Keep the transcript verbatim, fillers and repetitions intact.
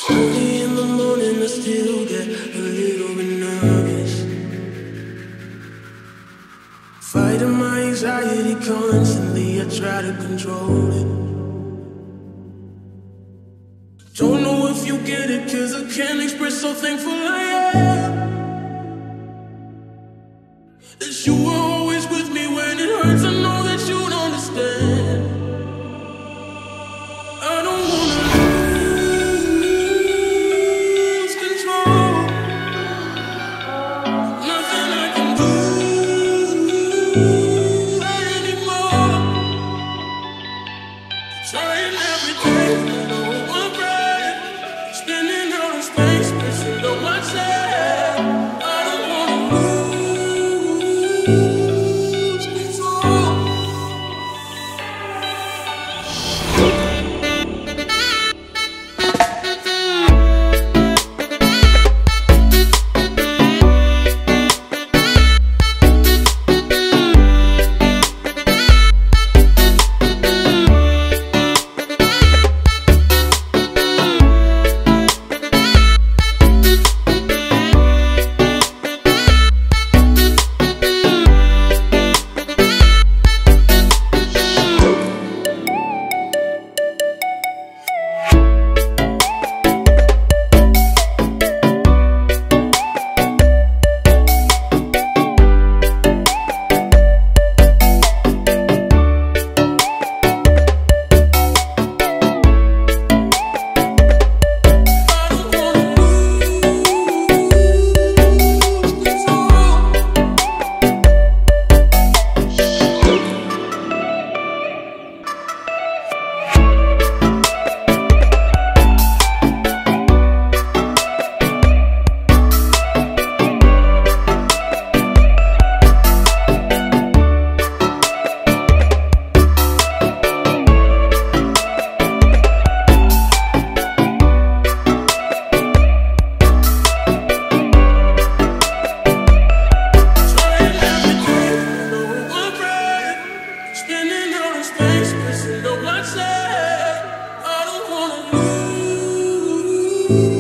Early in the morning, I still get a little bit nervous. Fighting my anxiety constantly, I try to control it. Don't know if you get it, cause I can't express how thankful I am that you were always with me when it hurts. I know that you don't understand. I don't wanna lose control. Nothing I can do anymore. Trying every day, no one breath, spinning out of space, missing on myself. I don't wanna lose control. Spinning out of space, missing on myself. I don't wanna lose.